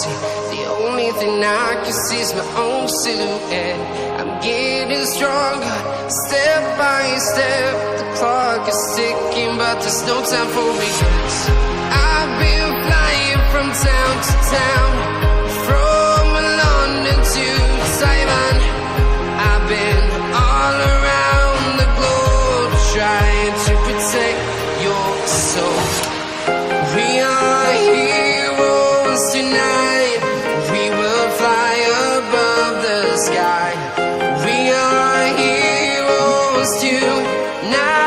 empty. The only thing I can see is my own silhouette. I'm getting stronger, step by step. The clock is ticking, but there's no time for regrets. I've been flying from town to town, from London to Taiwan. I've been all around the globe, trying to protect your soul. We are heroes tonight. We will fly above the sky. We are heroes tonight.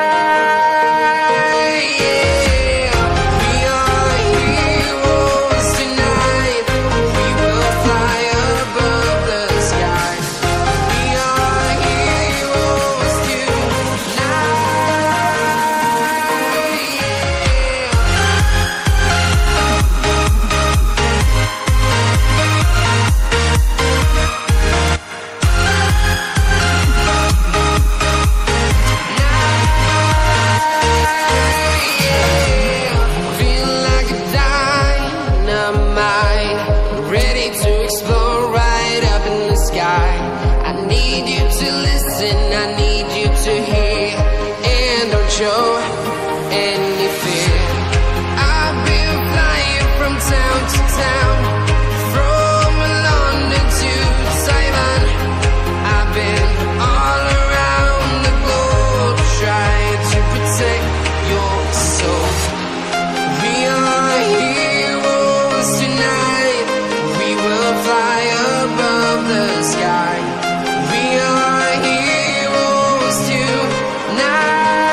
Show any fear. I've been flying from town to town, from London to Taiwan. I've been all around the globe, trying to protect your soul. We are heroes tonight. We will fly above the sky. We are heroes tonight.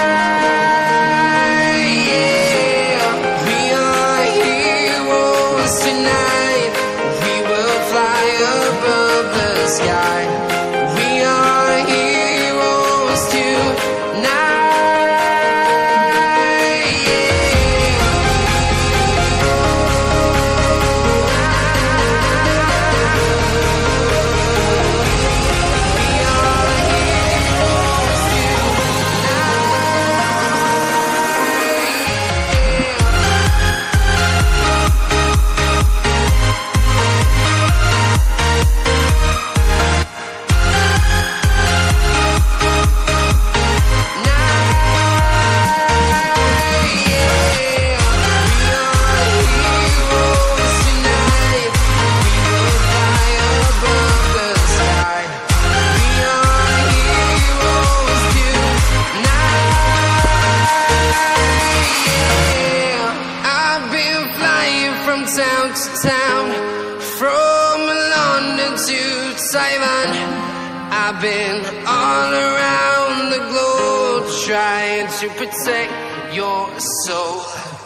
Town to town, from London to Taiwan. I've been all around the globe, trying to protect your soul.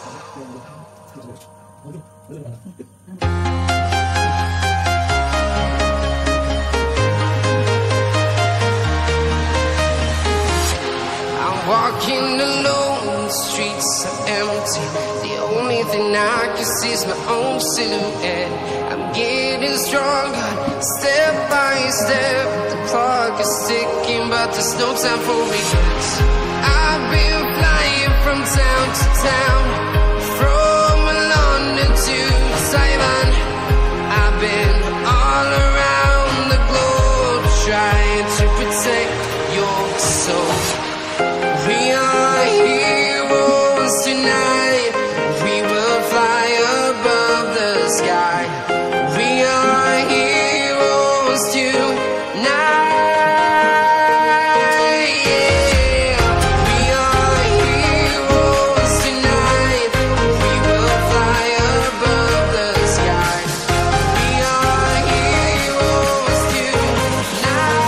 I'm walking alone, the streets are empty. The only thing I can see is my own silhouette. I'm getting stronger, step by step. The clock is ticking, but there's no time for regrets. I've been flying from town to town, from London to Taiwan. I've been all around the globe, trying to protect your soul. We are heroes tonight. We will fly above the sky. We are heroes tonight. We are heroes tonight. We will fly above the sky. We are heroes tonight.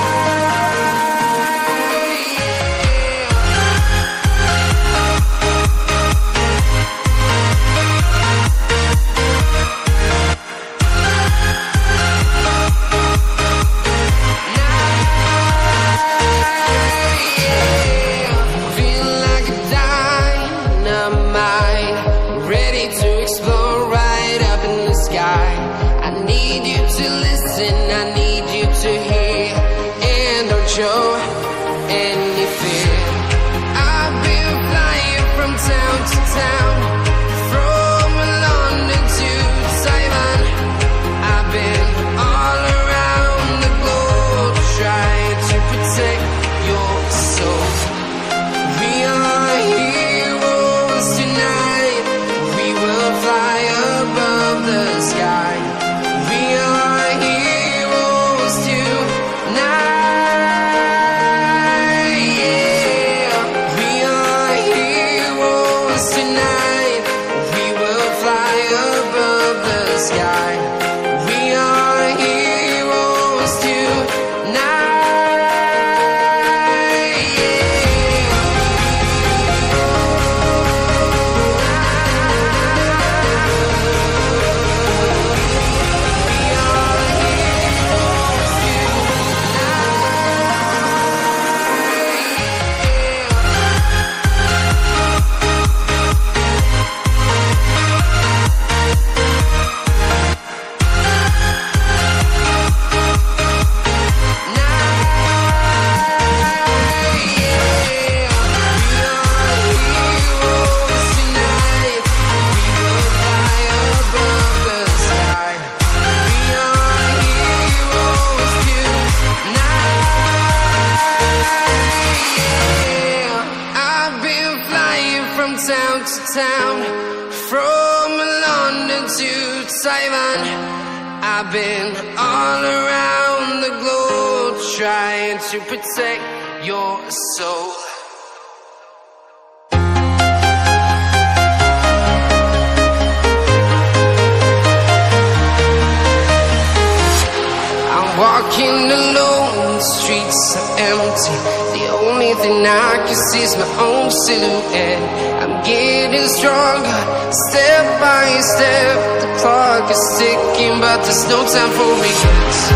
Town to town, from London to Taiwan, I've been all around the globe trying to protect your soul. I'm walking alone, the streets are empty. The only thing I can see is my own silhouette. I'm getting stronger, step by step. The clock is ticking, but there's no time for regrets.